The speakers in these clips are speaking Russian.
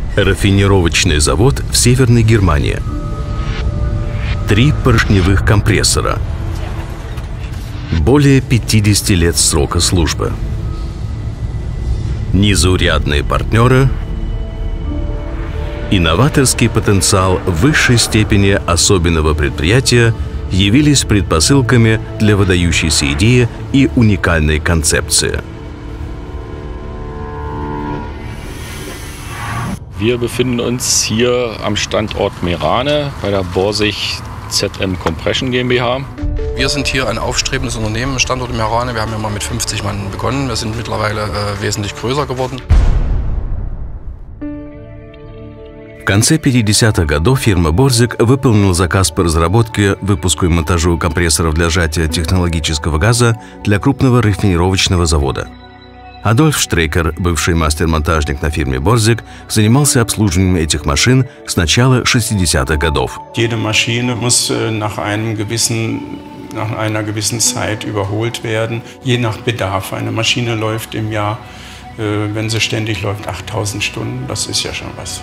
Рафинировочный завод в Северной Германии. 3 поршневых компрессора. Более 50 лет срока службы. Незаурядные партнеры. Инноваторский потенциал высшей степени особенного предприятия явились предпосылками для выдающейся идеи и уникальной концепции. Wir befinden uns hier am Standort Merane bei der Borsig ZM Compression GmbH. Wir sind hier ein aufstrebendes Unternehmen, Standort Merane. Wir haben ja mal mit 50 Mann begonnen. Wir sind mittlerweile wesentlich größer geworden. В конце 50-х годов фирма Борзик выполнила заказ по разработке, выпуску и монтажу компрессоров для сжатия технологического газа для крупного рафинировочного завода. Адольф Штрейкер, бывший мастер-монтажник на фирме Борзик, занимался обслуживанием этих машин с начала 60-х годов. Jede Maschine muss nach einer gewissen Zeit überholt werden, je nach Bedarf. Eine Maschine läuft im Jahr, wenn sie ständig läuft, 8000 Stunden. Das ist ja schon was.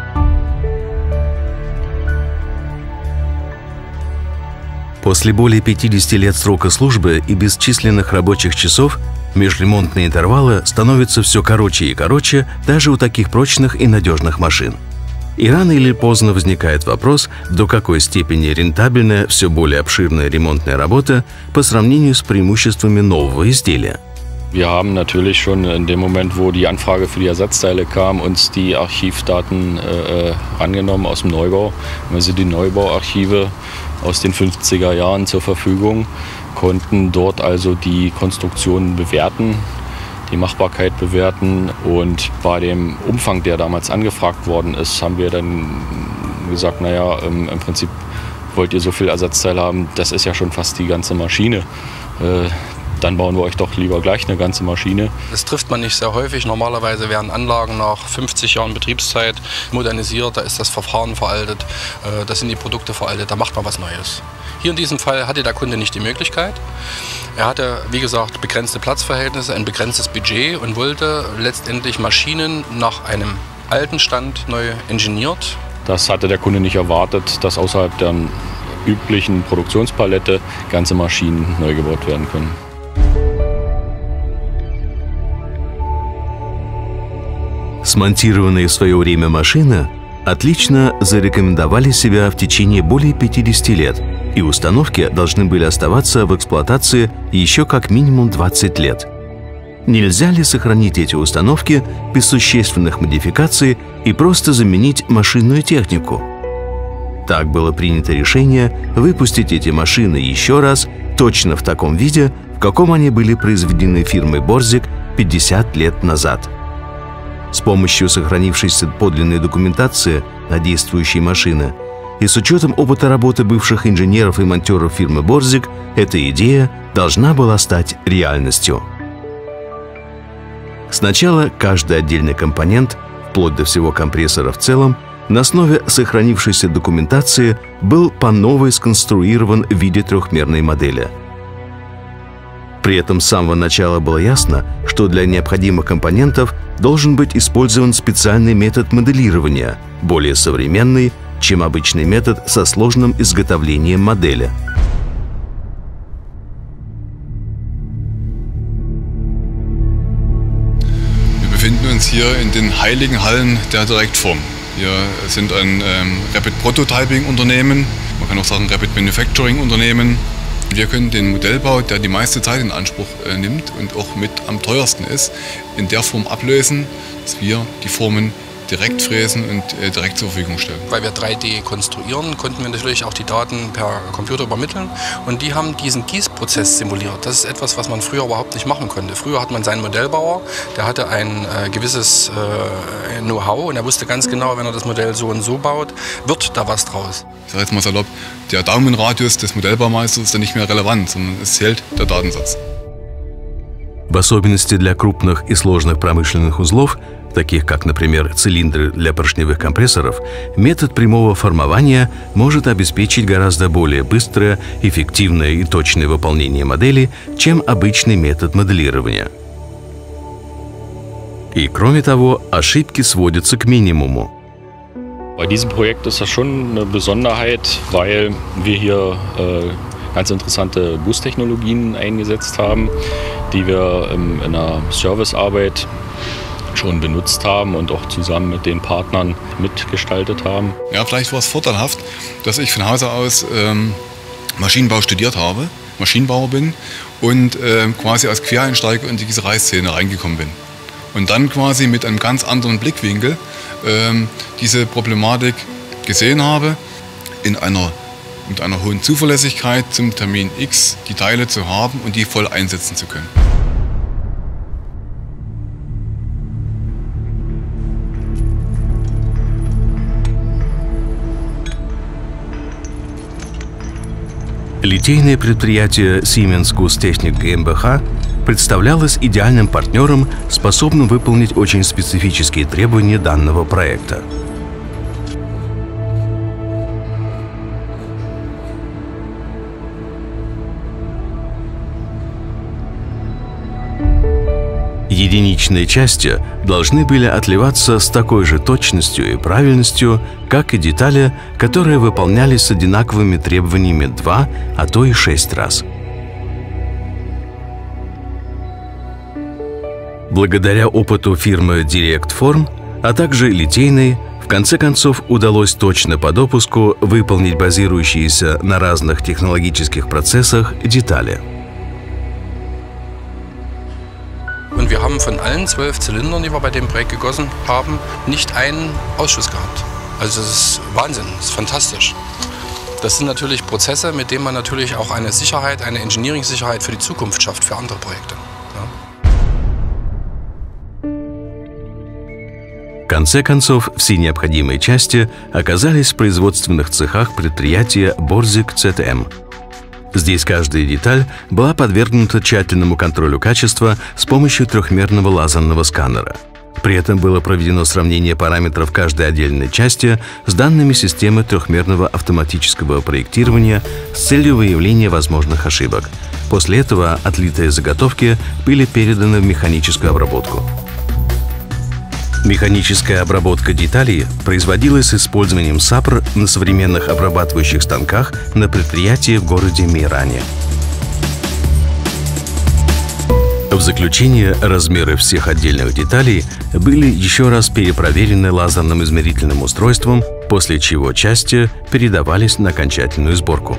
После более 50 лет срока службы и бесчисленных рабочих часов межремонтные интервалы становятся все короче и короче даже у таких прочных и надежных машин. И рано или поздно возникает вопрос, до какой степени рентабельна все более обширная ремонтная работа по сравнению с преимуществами нового изделия. Wir haben natürlich schon in dem Moment, wo die Anfrage für die Ersatzteile kam, uns die Archivdaten angenommen aus dem Neubau. Also die Neubauarchive aus den 50er Jahren zur Verfügung, konnten dort also die Konstruktionen bewerten, die Machbarkeit bewerten, und bei dem Umfang, der damals angefragt worden ist, haben wir dann gesagt, naja, im Prinzip wollt ihr so viel Ersatzteile haben, das ist ja schon fast die ganze Maschine. Dann bauen wir euch doch lieber gleich eine ganze Maschine. Das trifft man nicht sehr häufig. Normalerweise werden Anlagen nach 50 Jahren Betriebszeit modernisiert, da ist das Verfahren veraltet, da sind die Produkte veraltet, da macht man was Neues. Hier in diesem Fall hatte der Kunde nicht die Möglichkeit. Er hatte, wie gesagt, begrenzte Platzverhältnisse, ein begrenztes Budget und wollte letztendlich Maschinen nach einem alten Stand neu ingeniert. Das hatte der Kunde nicht erwartet, dass außerhalb der üblichen Produktionspalette ganze Maschinen neu gebaut werden können. Смонтированные в свое время машины отлично зарекомендовали себя в течение более 50 лет, и установки должны были оставаться в эксплуатации еще как минимум 20 лет. Нельзя ли сохранить эти установки без существенных модификаций и просто заменить машинную технику? Так было принято решение выпустить эти машины еще раз точно в таком виде, в каком они были произведены фирмой Борзик 50 лет назад. С помощью сохранившейся подлинной документации на действующие машины и с учетом опыта работы бывших инженеров и монтеров фирмы Борзик, эта идея должна была стать реальностью. Сначала каждый отдельный компонент, вплоть до всего компрессора в целом, на основе сохранившейся документации был по новой сконструирован в виде трехмерной модели. При этом с самого начала было ясно, что для необходимых компонентов должен быть использован специальный метод моделирования, более современный, чем обычный метод со сложным изготовлением модели. Wir befinden uns hier in den heiligen Hallen der Direktform. Wir sind ein Rapid Prototyping Unternehmen, man kann auch sagen Rapid Manufacturing Unternehmen. Wir können den Modellbau, der die meiste Zeit in Anspruch nimmt und auch mit am teuersten ist, in der Form ablösen, dass wir die Formen direkt fräsen und direkt zur Verfügung stellen. Weil wir 3D konstruieren, konnten wir natürlich auch die Daten per Computer übermitteln, und die haben diesen Gießprozess simuliert. Das ist etwas, was man früher überhaupt nicht machen konnte. Früher hat man seinen Modellbauer, der hatte ein gewisses Know-how und er wusste ganz genau, wenn er das Modell so und so baut, wird da was draus. Ich sage jetzt mal salopp, der Daumenradius des Modellbaumeisters ist dann nicht mehr relevant, sondern es zählt der Datensatz. В особенности для крупных и сложных промышленных узлов, таких как, например, цилиндры для поршневых компрессоров, метод прямого формования может обеспечить гораздо более быстрое, эффективное и точное выполнение модели, чем обычный метод моделирования. И кроме того, ошибки сводятся к минимуму. Bei diesem Projekt ist das schon eine Besonderheit, weil wir hier ganz interessante Gusstechnologien eingesetzt haben, die wir in der Servicearbeit schon benutzt haben und auch zusammen mit den Partnern mitgestaltet haben. Ja, vielleicht war es vorteilhaft, dass ich von Hause aus Maschinenbau studiert habe, Maschinenbauer bin und quasi als Quereinsteiger in die Gießereiszene reingekommen bin. Und dann quasi mit einem ganz anderen Blickwinkel diese Problematik gesehen habe, mit einer hohen Zuverlässigkeit zum Termin X die Teile zu haben und die voll einsetzen zu können. Литейное предприятие Siemens Gusstechnik GmbH представлялось идеальным партнером, способным выполнить очень специфические требования данного проекта. Единичные части должны были отливаться с такой же точностью и правильностью, как и детали, которые выполнялись с одинаковыми требованиями 2, а то и 6 раз. Благодаря опыту фирмы DirectForm, а также литейной, в конце концов удалось точно по допуску выполнить базирующиеся на разных технологических процессах детали. Und wir haben von allen 12 Zylindern, die wir bei dem Projekt gegossen haben, nicht einen Ausschuss gehabt. Also das ist Wahnsinn, das ist fantastisch. Das sind natürlich Prozesse, mit denen man natürlich auch eine Sicherheit, eine Engineering-Sicherheit für die Zukunft schafft, für andere Projekte. В конце концов, все необходимые части оказались в производственных цехах предприятия Borsig ZM. Здесь каждая деталь была подвергнута тщательному контролю качества с помощью трехмерного лазерного сканера. При этом было проведено сравнение параметров каждой отдельной части с данными системы трехмерного автоматического проектирования с целью выявления возможных ошибок. После этого отлитые заготовки были переданы в механическую обработку. Механическая обработка деталей производилась с использованием САПР на современных обрабатывающих станках на предприятии в городе Мейране. В заключение, размеры всех отдельных деталей были еще раз перепроверены лазерным измерительным устройством, после чего части передавались на окончательную сборку.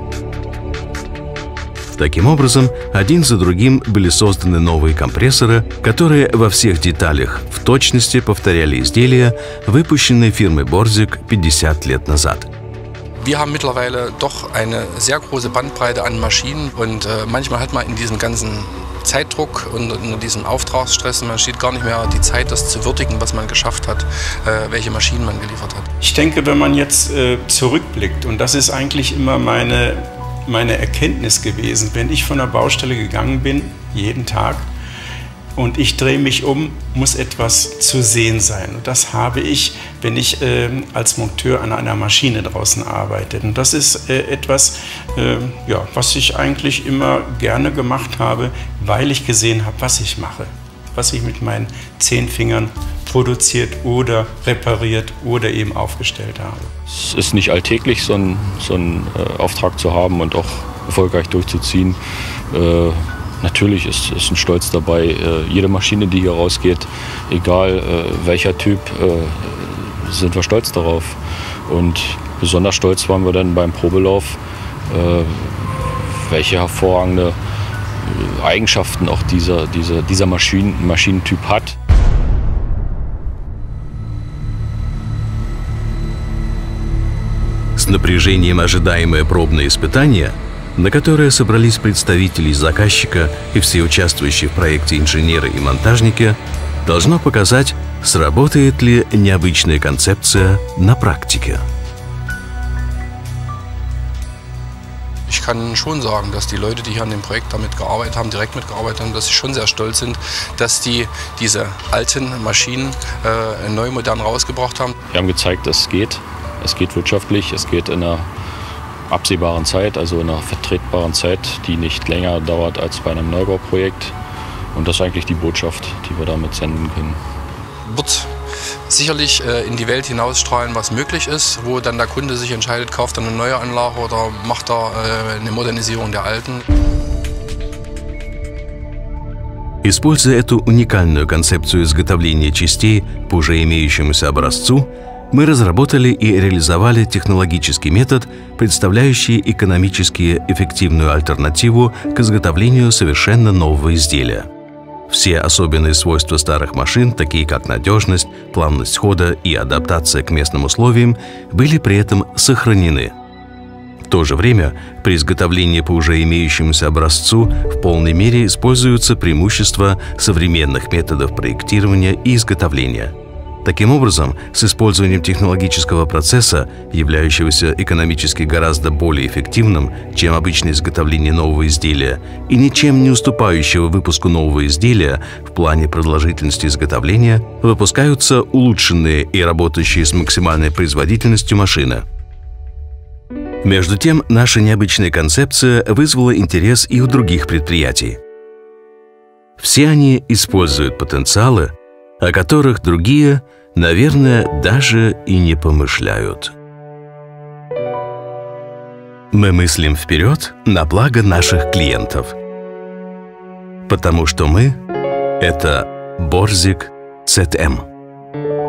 Таким образом, один за другим были созданы новые компрессоры, которые во всех деталях в точности повторяли изделия, выпущенные фирмой Borsig 50 лет назад. Wir haben mittlerweile doch eine sehr große Bandbreite an Maschinen und manchmal hat man in diesem ganzen Zeitdruck und in diesem Auftragsstress, man steht gar nicht mehr die Zeit, das zu würdigen, was man geschafft hat, welche Maschinen man geliefert hat. Ich denke, wenn man jetzt zurückblickt, und das ist eigentlich immer meine Erkenntnis gewesen, wenn ich von der Baustelle gegangen bin, jeden Tag, und ich drehe mich um, muss etwas zu sehen sein. Und das habe ich, wenn ich als Monteur an einer Maschine draußen arbeite. Und das ist etwas, ja, was ich eigentlich immer gerne gemacht habe, weil ich gesehen habe, was ich mache. Was ich mit meinen 10 Fingern produziert oder repariert oder eben aufgestellt habe. Es ist nicht alltäglich, so einen Auftrag zu haben und auch erfolgreich durchzuziehen. Natürlich ist ein Stolz dabei. Jede Maschine, die hier rausgeht, egal welcher Typ, sind wir stolz darauf. Und besonders stolz waren wir dann beim Probelauf, welche hervorragende Eigenschaften auch dieser Maschinentyp hat. С напряжением ожидаемое пробное испытание, на которое собрались представители заказчика и все участвующие в проекте инженеры и монтажники, должно показать, сработает ли необычная концепция на практике. Ich kann schon sagen, dass die Leute, die hier an dem Projekt damit gearbeitet haben, direkt mitgearbeitet haben, dass sie schon sehr stolz sind, dass die diese alten Maschinen neu modern rausgebracht haben. Wir haben gezeigt, dass es geht. Es geht wirtschaftlich, es geht in einer absehbaren Zeit, also in einer vertretbaren Zeit, die nicht länger dauert als bei einem Neubauprojekt. Und das ist eigentlich die Botschaft, die wir damit senden können. Wird sicherlich in die Welt hinausstrahlen, was möglich ist, wo dann der Kunde sich entscheidet, kauft er eine neue Anlage oder macht er eine Modernisierung der alten. Используя эту уникальную концепцию изготовления частей по уже имеющемуся образцу, мы разработали и реализовали технологический метод, представляющий экономически эффективную альтернативу к изготовлению совершенно нового изделия. Все особенные свойства старых машин, такие как надежность, плавность хода и адаптация к местным условиям, были при этом сохранены. В то же время при изготовлении по уже имеющемуся образцу в полной мере используются преимущества современных методов проектирования и изготовления. Таким образом, с использованием технологического процесса, являющегося экономически гораздо более эффективным, чем обычное изготовление нового изделия, и ничем не уступающего выпуску нового изделия в плане продолжительности изготовления, выпускаются улучшенные и работающие с максимальной производительностью машины. Между тем, наша необычная концепция вызвала интерес и у других предприятий. Все они используют потенциалы, о которых другие, наверное, даже и не помышляют. Мы мыслим вперед на благо наших клиентов. Потому что мы — это Борзик ZM.